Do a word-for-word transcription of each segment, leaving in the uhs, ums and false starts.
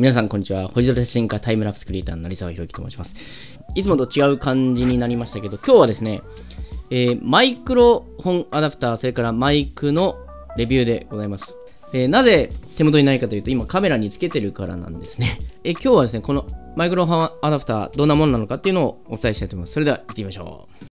皆さんこんにちは。星空写真家タイムラプスクリエイターの成沢宏之と申します。いつもと違う感じになりましたけど、今日はですね、えー、マイクロ本アダプター、それからマイクのレビューでございます。えー、なぜ手元にないかというと、今カメラにつけてるからなんですね。えー、今日はですね、このマイクロ本アダプター、どんなものなのかっていうのをお伝えしたいと思います。それでは行ってみましょう。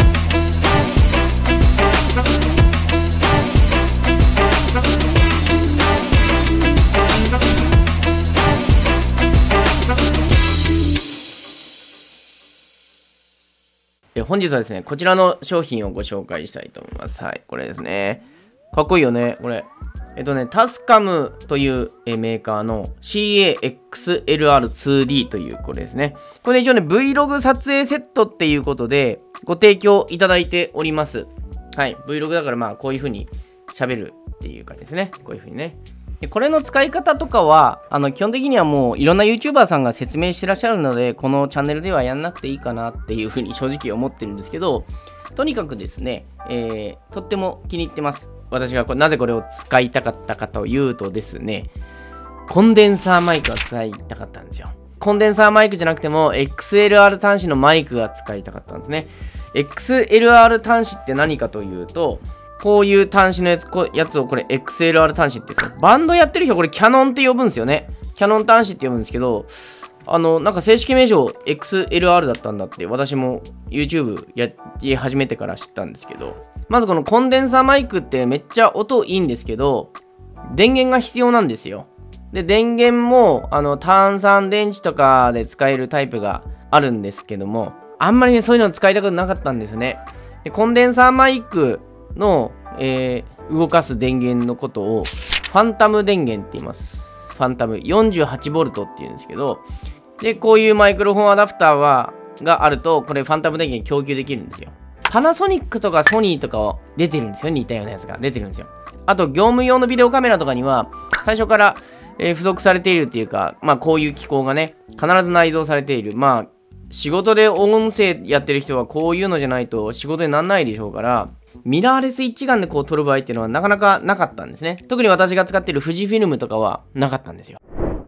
本日はですね、こちらの商品をご紹介したいと思います。はい、これですね。かっこいいよね、これ。えっとね、タスカムというメーカーの シーエーエックスエルアールツーディー というこれですね。これ一応ね、Vlog 撮影セットっていうことでご提供いただいております。はい、Vlog だからまあこういう風に喋るっていう感じですね。こういう風にね。でこれの使い方とかは、あの、基本的にはもういろんな YouTuber さんが説明してらっしゃるので、このチャンネルではやんなくていいかなっていうふうに正直思ってるんですけど、とにかくですね、えー、とっても気に入ってます。私がこれなぜこれを使いたかったかというとですね、コンデンサーマイクを使いたかったんですよ。コンデンサーマイクじゃなくても、エックスエルアール 端子のマイクが使いたかったんですね。エックスエルアール 端子って何かというと、こういう端子のやつ、こやつをこれ エックスエルアール 端子って言うんですよ。バンドやってる人はこれキャノンって呼ぶんですよね。キャノン端子って呼ぶんですけど、あの、なんか正式名称 エックスエルアール だったんだって、私も YouTube やり始めてから知ったんですけど、まずこのコンデンサーマイクってめっちゃ音いいんですけど、電源が必要なんですよ。で、電源も、あの、単三電池とかで使えるタイプがあるんですけども、あんまりね、そういうの使いたくなかったんですよね。で、コンデンサーマイクの、えー、動かす電源のことをファンタム電源って言います。ファンタム よんじゅうはちボルト って言うんですけど、で、こういうマイクロフォンアダプターはがあると、これファンタム電源供給できるんですよ。パナソニックとかソニーとか出てるんですよ。似たようなやつが出てるんですよ。あと、業務用のビデオカメラとかには、最初から、えー、付属されているっていうか、まあ、こういう機構がね、必ず内蔵されている。まあ、仕事で音声やってる人はこういうのじゃないと仕事にならないでしょうから、ミラーレス一眼でこう撮る場合っていうのはなかなかなかったんですね。特に私が使っている富士フィルムとかはなかったんですよ。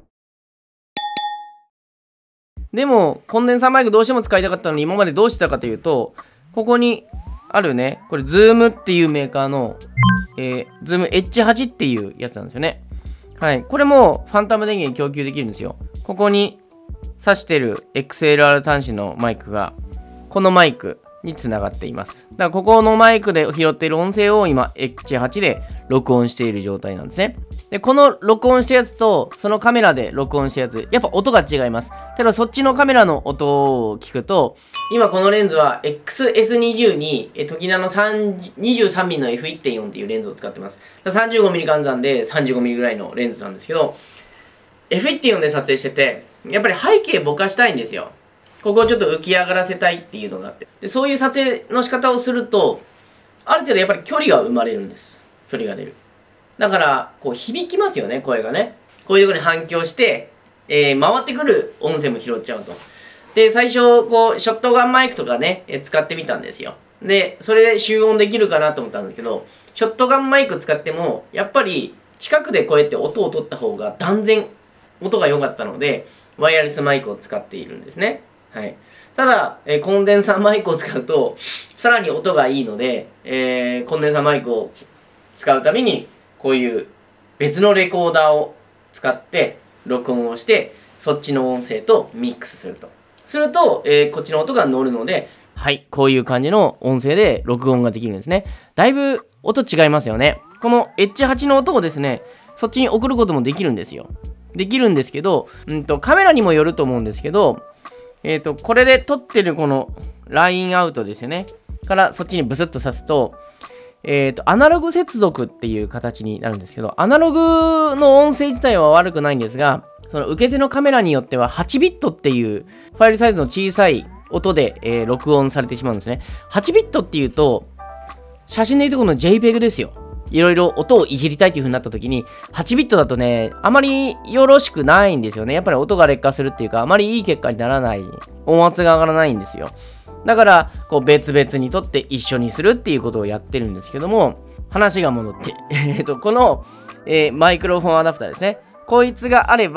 でも、コンデンサーマイクどうしても使いたかったのに今までどうしてたかというと、ここにあるね、これ Zoom っていうメーカーの、えー、Zoom エイチエイト っていうやつなんですよね。はい。これもファンタム電源供給できるんですよ。ここに挿してる エックスエルアール 端子のマイクが、このマイクにつながっています。だからここのマイクで拾っている音声を今 エイチエイト で録音している状態なんですね。で、この録音したやつとそのカメラで録音したやつ、やっぱ音が違います。ただそっちのカメラの音を聞くと、今このレンズは エックスエスにじゅう にトキナの にじゅうさんミリ の エフいってんよん っていうレンズを使ってます。さんじゅうごミリ 換算で さんじゅうごミリ ぐらいのレンズなんですけど、エフいってんよん で撮影してて、やっぱり背景ぼかしたいんですよ。ここをちょっと浮き上がらせたいっていうのがあって。で、そういう撮影の仕方をすると、ある程度やっぱり距離が生まれるんです。距離が出る。だから、こう響きますよね、声がね。こういうところに反響して、えー、回ってくる音声も拾っちゃうと。で、最初、こう、ショットガンマイクとかね、えー、使ってみたんですよ。で、それで集音できるかなと思ったんだけど、ショットガンマイク使っても、やっぱり近くでこうやって音を取った方が断然音が良かったので、ワイヤレスマイクを使っているんですね。はい。ただ、えー、コンデンサーマイクを使うと、さらに音がいいので、えー、コンデンサーマイクを使うために、こういう別のレコーダーを使って録音をして、そっちの音声とミックスすると。すると、えー、こっちの音が乗るので、はい、こういう感じの音声で録音ができるんですね。だいぶ音違いますよね。この エイチエイト の音をですね、そっちに送ることもできるんですよ。できるんですけど、うんと、カメラにもよると思うんですけど、えっと、これで撮ってるこのラインアウトですよね。からそっちにブスッと挿すと、えっと、アナログ接続っていう形になるんですけど、アナログの音声自体は悪くないんですが、その受け手のカメラによってははちビットっていうファイルサイズの小さい音で、えー、録音されてしまうんですね。はちビットっていうと、写真でいうとこの JPEG ですよ。いろいろ音をいじりたいという風になった時に、はちビットだとね、あまりよろしくないんですよね。やっぱり音が劣化するっていうか、あまりいい結果にならない。音圧が上がらないんですよ。だから、こう別々に撮って一緒にするっていうことをやってるんですけども、話が戻って、えっと、この、えー、マイクロフォンアダプターですね。こいつがあれば、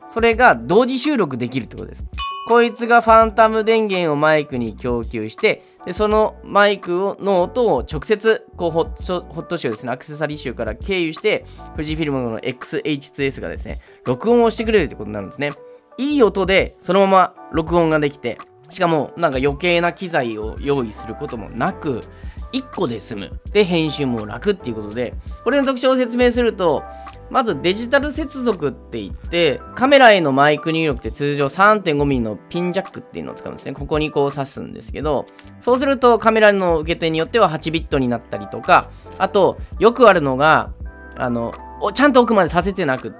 それが同時収録できるってことです。こいつがファンタム電源をマイクに供給して、でそのマイクをの音を直接こうホット、ホットシューですね、アクセサリー集から経由して、富士フィルムの エックスエイチツーエス がですね、録音をしてくれるってことになるんですね。いい音でそのまま録音ができて、しかもなんか余計な機材を用意することもなく、いっこで済む。で、編集も楽っていうことで、これの特徴を説明すると、まずデジタル接続って言って、カメラへのマイク入力って通常 さんてんごミリ のピンジャックっていうのを使うんですね。ここにこう挿すんですけど、そうするとカメラの受け手によってははちビットになったりとか、あと、よくあるのが、あの、ちゃんと奥までさせてなくって、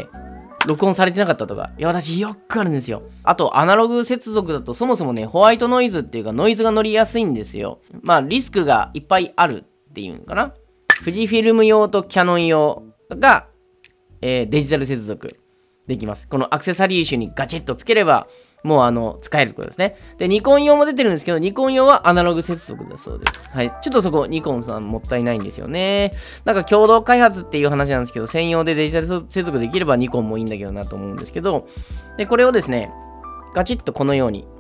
録音されてなかったとか。いや、私よくあるんですよ。あと、アナログ接続だとそもそもね、ホワイトノイズっていうかノイズが乗りやすいんですよ。まあ、リスクがいっぱいあるっていうのかな。富士フィルム用とキャノン用が、えー、デジタル接続できます。このアクセサリー種にガチッとつければ、もうあの、使えるってことですね。で、ニコン用も出てるんですけど、ニコン用はアナログ接続だそうです。はい。ちょっとそこ、ニコンさんもったいないんですよね。なんか共同開発っていう話なんですけど、専用でデジタル接続できればニコンもいいんだけどなと思うんですけど、で、これをですね、ガチッとこのように、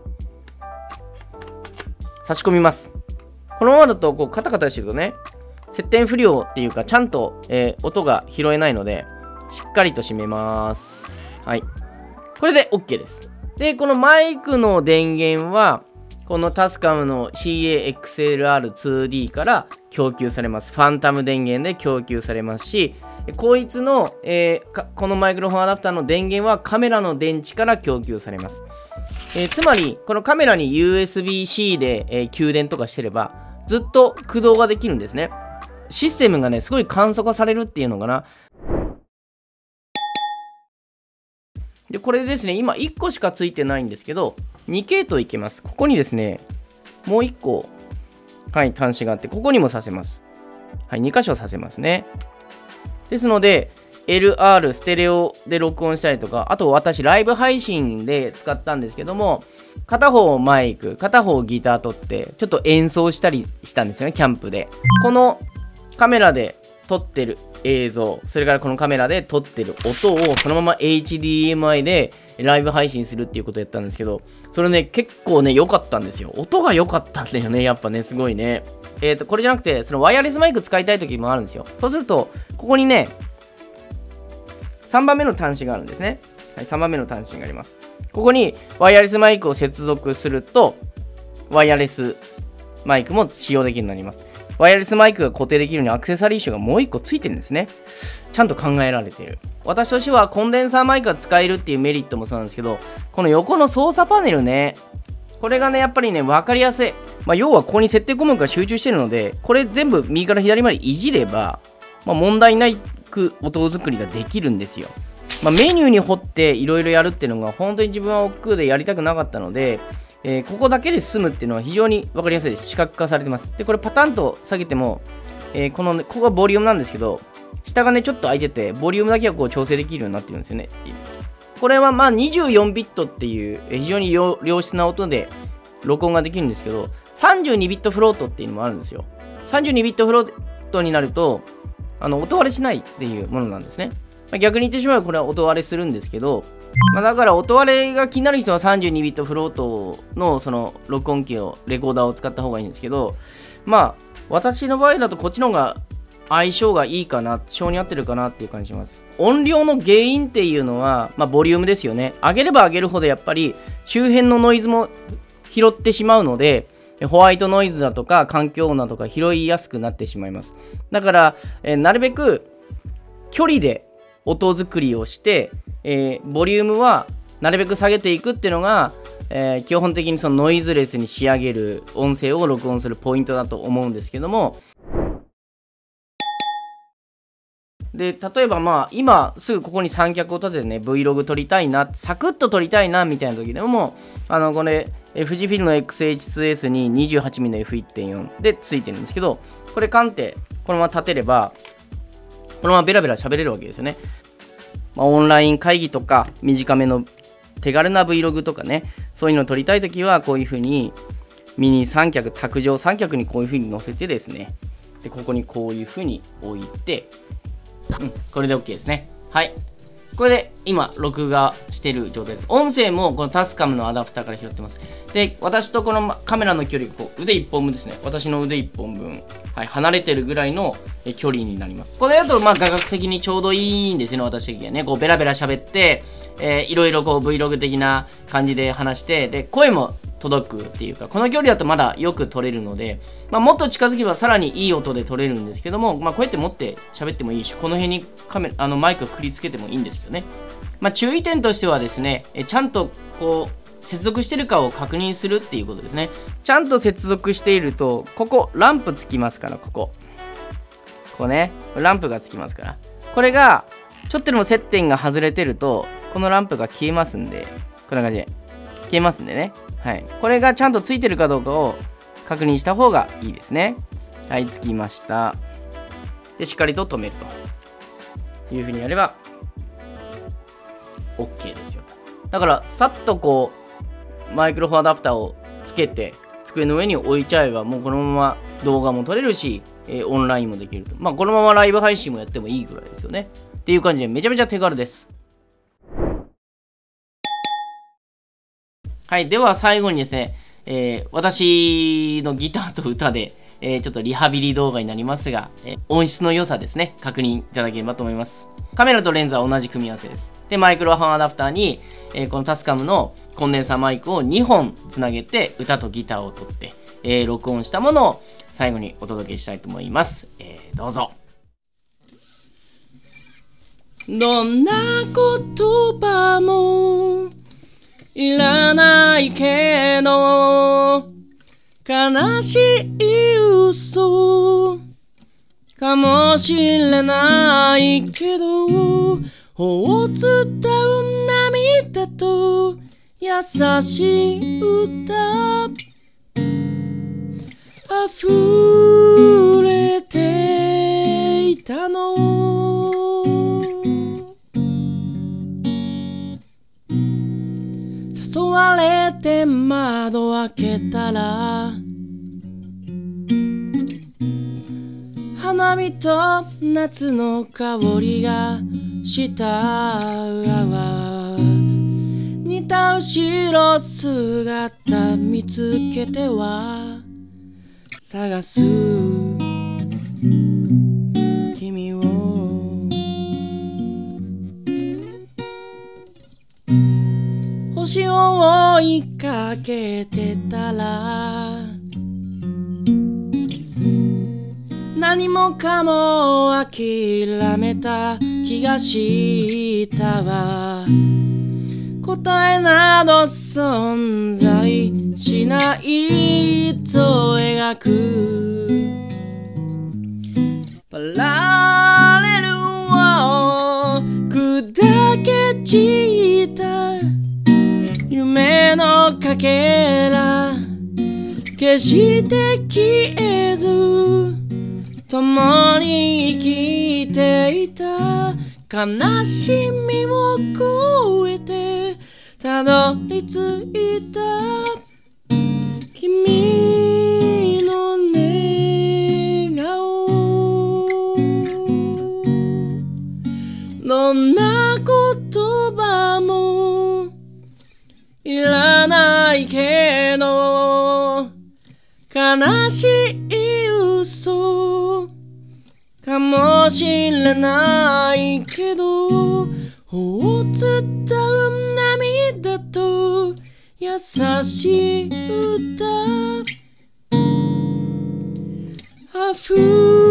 差し込みます。このままだと、こう、カタカタしてるとね、接点不良っていうか、ちゃんと、えー、音が拾えないので、しっかりと締めます。はい。これで OK です。で、このマイクの電源は、このタスカムの シーエーエックスエルアールツーディー から供給されます。ファンタム電源で供給されますし、こいつの、えー、このマイクロフォンアダプターの電源はカメラの電池から供給されます。えー、つまり、このカメラに ユーエスビーシー で、えー、給電とかしてれば、ずっと駆動ができるんですね。システムがね、すごい簡素化されるっていうのかな。で、これですね、今いっこしかついてないんですけど、に系統いけます。ここにですね、もういっこ、はい、端子があって、ここにもさせます。はい、に箇所させますね。ですので、エルアール、ステレオで録音したりとか、あと私、ライブ配信で使ったんですけども、片方マイク、片方ギター取って、ちょっと演奏したりしたんですよね、キャンプで。このカメラで撮ってる映像、それからこのカメラで撮ってる音をそのまま エイチディーエムアイ でライブ配信するっていうことをやったんですけど、それね、結構ね、良かったんですよ。音が良かったんだよね、やっぱね、すごいね。えっと、これじゃなくて、そのワイヤレスマイク使いたい時もあるんですよ。そうすると、ここにね、さんばんめの端子があるんですね。はい、さんばんめの端子があります。ここにワイヤレスマイクを接続すると、ワイヤレスマイクも使用できるようになります。ワイヤレスマイクが固定できるようにアクセサリー種がもういっこついてるんですね。ちゃんと考えられている。私としてはコンデンサーマイクが使えるっていうメリットもそうなんですけど、この横の操作パネルね、これがね、やっぱりね、分かりやすい。まあ、要はここに設定項目が集中してるので、これ全部右から左までいじれば、まあ、問題ないく音作りができるんですよ。まあ、メニューに掘っていろいろやるっていうのが本当に自分は億劫でやりたくなかったので、えー、ここだけで済むっていうのは非常に分かりやすいです。視覚化されてます。で、これパタンと下げても、えー、この、ね、ここがボリュームなんですけど、下がね、ちょっと開いてて、ボリュームだけはこう調整できるようになってるんですよね。これはまあにじゅうよんビットっていう非常に良質な音で録音ができるんですけど、さんじゅうにビットフロートっていうのもあるんですよ。さんじゅうにビットフロートになると、あの音割れしないっていうものなんですね。まあ、逆に言ってしまえばこれは音割れするんですけど、まあ、だから音割れが気になる人はさんじゅうにビットフロートのその録音機を、レコーダーを使った方がいいんですけど、まあ私の場合だとこっちの方が相性がいいかな、性に合ってるかなっていう感じします。音量の原因っていうのは、まあボリュームですよね。上げれば上げるほどやっぱり周辺のノイズも拾ってしまうので、ホワイトノイズだとか環境音だとか拾いやすくなってしまいます。だから、えー、なるべく距離で音作りをして、えー、ボリュームはなるべく下げていくっていうのが、えー、基本的にそのノイズレスに仕上げる音声を録音するポイントだと思うんですけども、で例えばまあ今すぐここに三脚を立ててね Vlog 撮りたいな、サクッと撮りたいなみたいな時でも、あのこれ富士フィルムの エックスエイチツーエス に にじゅうはちミリ の エフいってんよん でついてるんですけど、これカンってこのまま立てればこのままベラベラ喋れるわけですよね。まあ、オンライン会議とか短めの手軽な Vlog とかね、そういうのを撮りたいときはこういう風にミニ三脚、卓上三脚にこういう風に乗せてですね、でここにこういう風に置いて、うん、これで OK ですね。はい。 これで今録画してる状態です。音声もこのタスカムのアダプターから拾ってます。で、私とこのカメラの距離がこう腕いっぽんぶんですね。私の腕いっぽんぶん、はい、離れてるぐらいの距離になります。これだとまあ画角的にちょうどいいんですよね、私的にはね。こうベラベラ喋って、えー、いろいろこう Vlog 的な感じで話して、で、声も届くっていうか、この距離だとまだよく撮れるので、まあ、もっと近づけばさらにいい音で撮れるんですけども、まあ、こうやって持って喋ってもいいし、この辺にカメラ、あのマイクをくりつけてもいいんですけどね。まあ、注意点としてはですね、えちゃんとこう、接続してるかを確認するっていうことですね。ちゃんと接続していると、ここ、ランプつきますから、ここ。ここね、ランプがつきますから。これが、ちょっとでも接点が外れてると、このランプが消えますんで、こんな感じで。消えますんでね。はい。これがちゃんとついてるかどうかを確認した方がいいですね。はい、つきました。で、しっかりと止めるというふうにやれば、OK ですよ。だから、さっとこう、マイクロフォンアダプターをつけて、机の上に置いちゃえば、もうこのまま動画も撮れるし、えー、オンラインもできると。まあ、このままライブ配信もやってもいいぐらいですよね。っていう感じで、めちゃめちゃ手軽です。はい。では、最後にですね、えー、私のギターと歌で、えー、ちょっとリハビリ動画になりますが、えー、音質の良さですね、確認いただければと思います。カメラとレンズは同じ組み合わせです。で、マイクロフォンアダプターに、えー、このタスカムのコンデンサーマイクをにほんつなげて、歌とギターを撮って、えー、録音したものを最後にお届けしたいと思います。えー、どうぞ。どんな言葉もいらないけど、悲しい嘘かもしれないけど、頬を伝う涙と優しい歌溢れていたの。誘われて窓開けたら、花火と夏の香りがしたわ。似た後ろ姿見つけては探す君を。星を追いかけてたら、何もかも諦めた気がしたわ。答えなど存在しないと描くパラレルを砕け散った夢のかけら、決して消えず共に生きていた。悲しみを越えてたどり着いた君の寝顔。どんな言葉もいらないけど、悲しい嘘かもしれないけど、頬を伝う涙と優しい歌溢